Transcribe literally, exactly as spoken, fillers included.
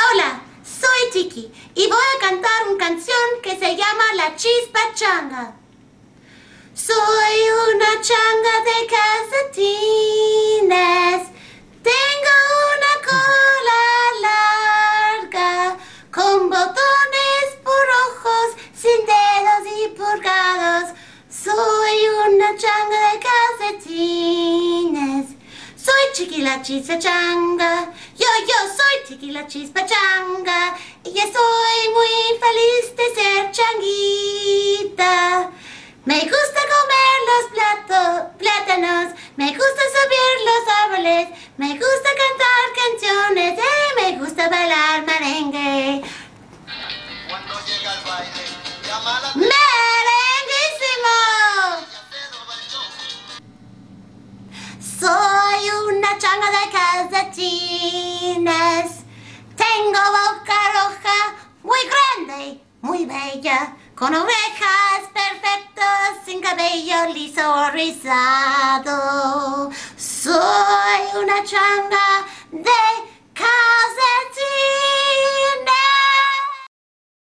Hola, soy Tiki y voy a cantar una canción que se llama La Chispa Changa. Soy una changa de calcetines, tengo una cola larga, con botones por ojos, sin dedos y purgados. Soy una changa de calcetines. Soy Chiqui la Chispa Changa, yo, yo soy Chiqui la Chispa Changa, y estoy muy feliz de ser changuita. Me gusta comer los platos, plátanos, me gusta subir los árboles, me gusta cantar canciones y me gusta bailar merengue. Cuando llega el baile, llama la ¡Merenguísimo! Soy una changa de calcetines. Tengo boca roja, muy grande, muy bella, con orejas perfectas, sin cabello liso o rizado. Soy una changa